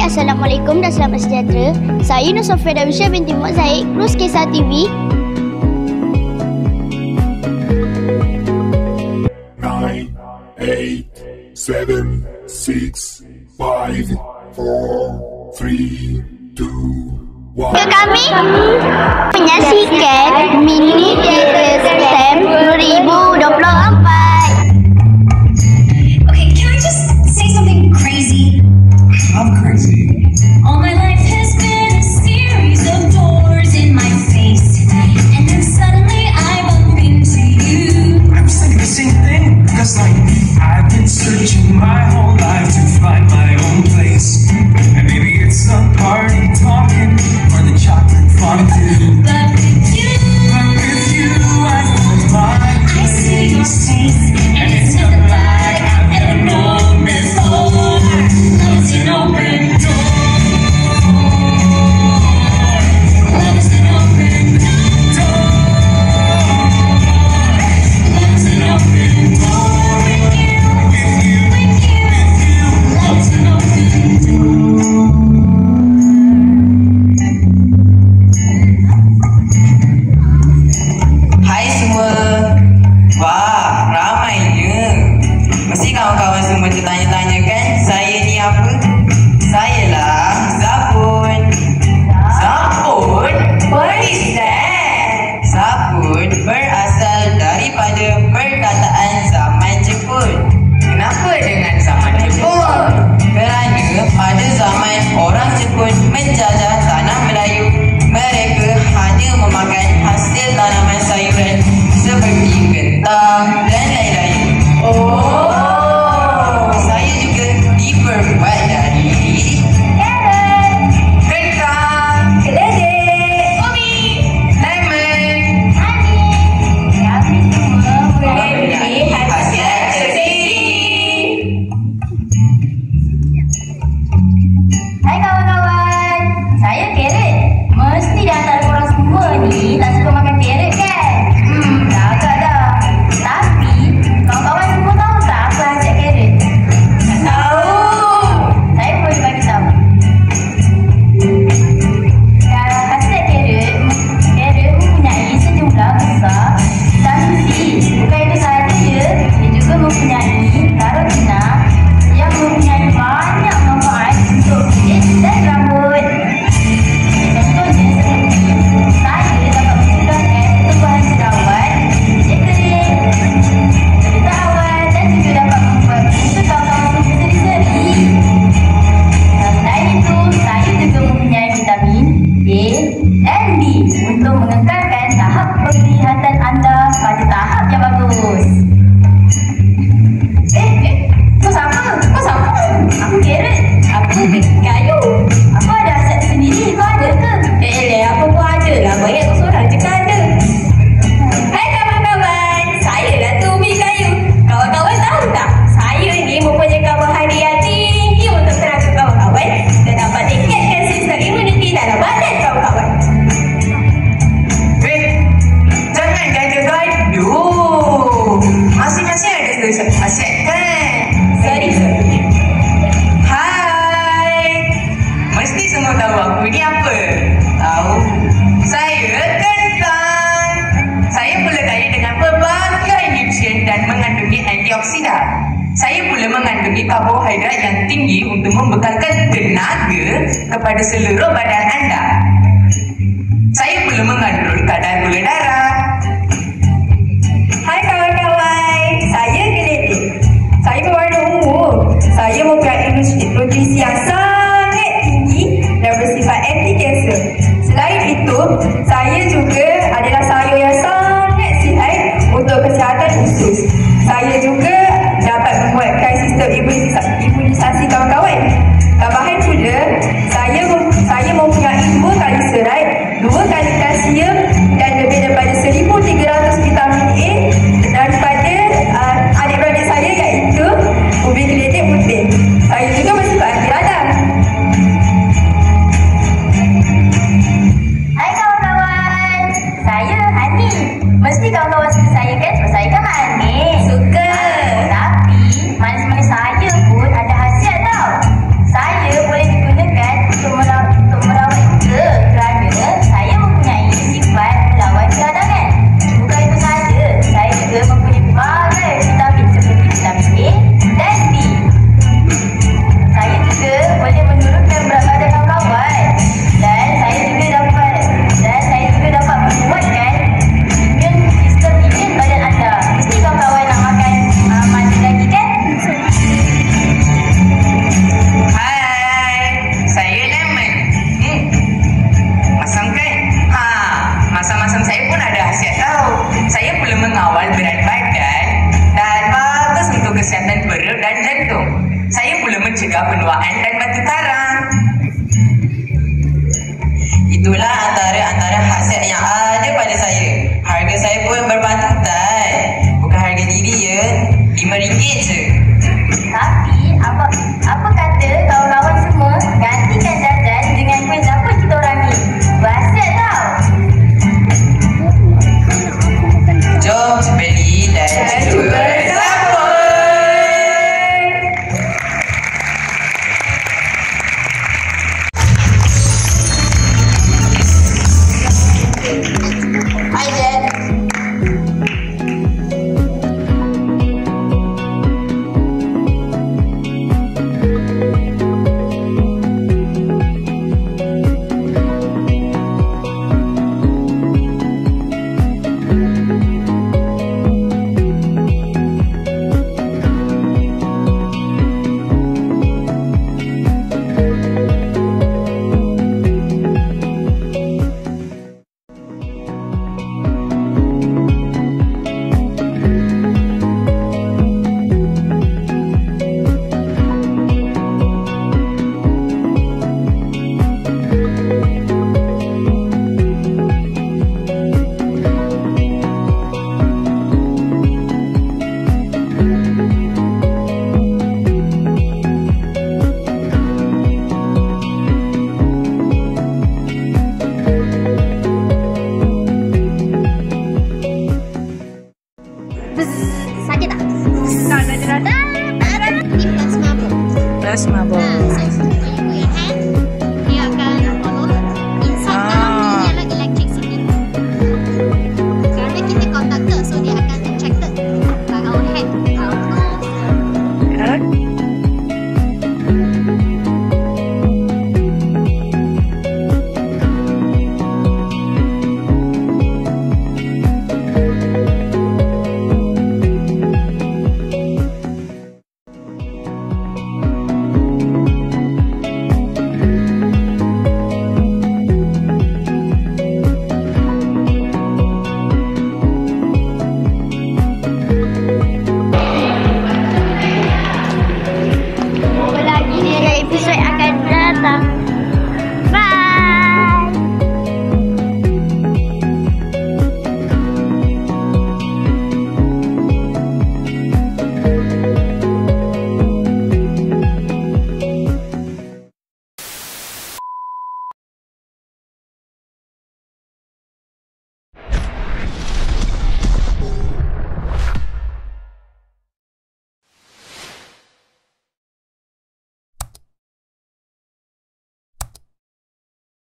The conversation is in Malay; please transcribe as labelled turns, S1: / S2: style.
S1: Assalamualaikum dan selamat sejahtera. Saya Nur Sofia Darwisha binti Muhammad Zahid, Krus Kisah TV.
S2: 9, 8, 7, 6, 5, 4, 3, 2, 1.
S1: Kami menyaksikan mini teater STEM 2024.
S3: Okay, can I just say something crazy?
S4: I'm crazy.
S3: All my life has been a series of doors in my face, and then suddenly I bump into you.
S4: I was thinking the same thing, because I've been searching my whole life to find my own place. And maybe it's the party talking or the chocolate fondue.
S3: But with you,
S4: I find my
S3: I see your face, and it's nothing like I've ever known before. Love is an open door. Love is an open door. Love is an open door. With you. Love is an open door.
S5: Hai semua. Wah, ramainya. Mesti kawan-kawan semua tertanya-tanya kan, saya ni apa? Saya lah Zapun. Zapun? What is that? Zapun berasal daripada perkataan zaman Jepun. Kenapa dengan zaman Jepun? Kerana pada zaman orang Jepun menjajah tanah Melayu, mereka hanya memakan hasil tanaman sayuran seperti kentang dan lain-lain. Saya juga diperbuat dari carrot, kentang, keledek, ubi, lemon, honey. Kami semua mempunyai khasiat tersendiri.
S3: Hai kawan-kawan, saya Carrot. Mesti di antara korang semua ni tak suka makan carrot kan? Dah agak dah. Tapi, kawan-kawan semua tahu tak apa khasiat carrot? Tak tahu. Saya boleh bagi tahu. Kalau khasiat carrot mempunyai sejumlah besar vitamin C. Bukan itu sahaja, dia juga mempunyai karotina yang mempunyai banyak manfaat untuk kulit dan rambut. Contohnya seperti saya dapat memudahkan pertumbuhan jerawat, kulit kering, kulit awal dan juga dapat membuat kulit kawan-kawan berseri-seri. Selain itu, saya juga mempunyai vitamin A dan B untuk mengekalkan tahap penglihatan anda pada tahap yang bagus. Kau siapa? Aku Carrot. Aku kayu. Aku ada aset sendiri. Kau ada ke? Aku pun ada lah. Banyak kau seorang je kan ada. Hai kawan-kawan. Saya lah tu ubi kayu. Kawan-kawan tahu tak? Saya ni mempunyai karbohidrat tinggi untuk tenaga kawan-kawan dan dapat tingkatkan sistem imuniti dalam badan kawan-kawan.
S5: Jangan gaduh. Masing-masing ada khasiat kan?
S3: Sorry.
S5: Hai. Mesti semua tahu aku ni apa? Tahu. Saya kentang. Saya pula kaya dengan pelbagai nutrien dan mengandungi antioksidan. Saya pula mengandungi karbohidrat yang tinggi untuk membekalkan tenaga kepada seluruh badan anda. Saya pula mengandung kadar gula darah.
S3: Hai kawan-kawan, saya Keledek. Saya berwarna ungu. Saya mempunyai nutrisi yang sangat tinggi dan bersifat anti-kanser. Selain itu, saya juga adalah sayur yang sangat sihat untuk kesihatan usus. Saya juga dapat membuatkan sistem imunisasi kawan-kawan. Tambahan pula, saya mempunyai 2 kali serat, 2 kali kalsium dan lebih daripada
S5: kesihatan perut dan jantung. Saya pula mencegah penuaan dan batu karang. Itulah antara khasiat yang ada pada saya. Harga saya pun berpatutan. Bukan harga diri ya, RM5 je.
S3: Tapi apa kata kawan-kawan semua gantikan jajan dengan kuih dapur kita orang ni. Berhasil tau.
S5: Jom beli dan cuba sabun. Hai Dad.
S1: Sakit tak? Tak. Ini plus mabuk.
S6: Plus mabuk.